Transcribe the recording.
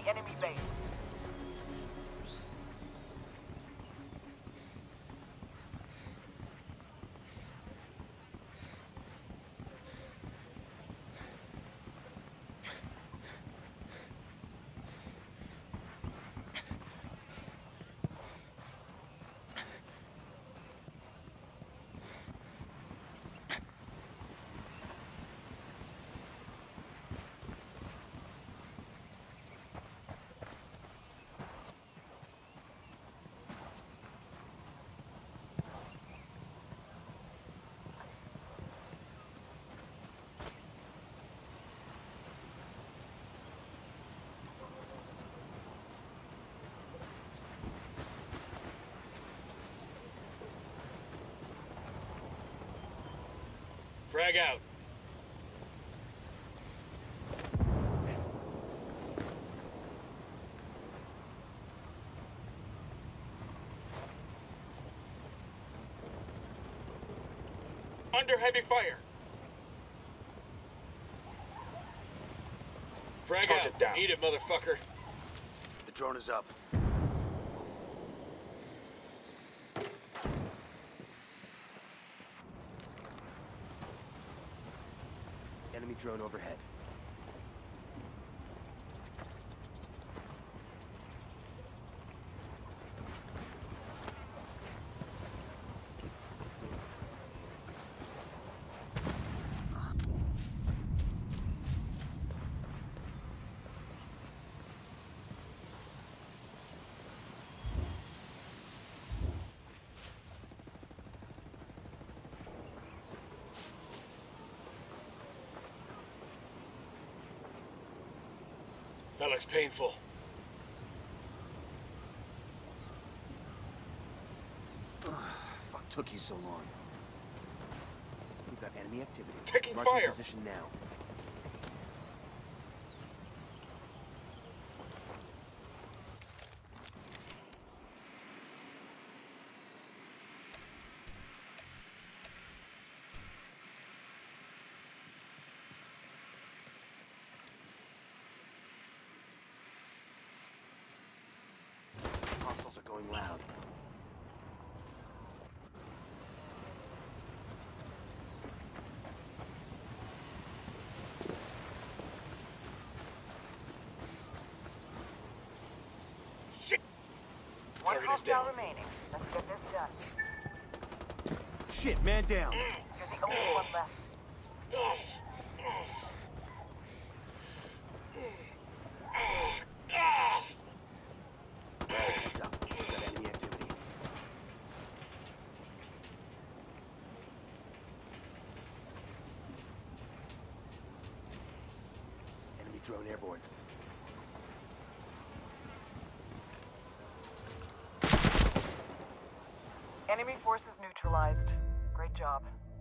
the enemy base. Frag out. Under heavy fire. Frag Target out. down. Eat it, motherfucker. The drone is up. Enemy drone overhead. That looks painful. Fuck took you so long. We've got enemy activity. Taking Marking fire. position now. Hostiles are going loud. Shit. One Target is hostile down. remaining. Let's get this done. Shit, man down. You're the only one left. Heads up. We've got enemy activity. Enemy drone airborne. Enemy forces neutralized. Great job.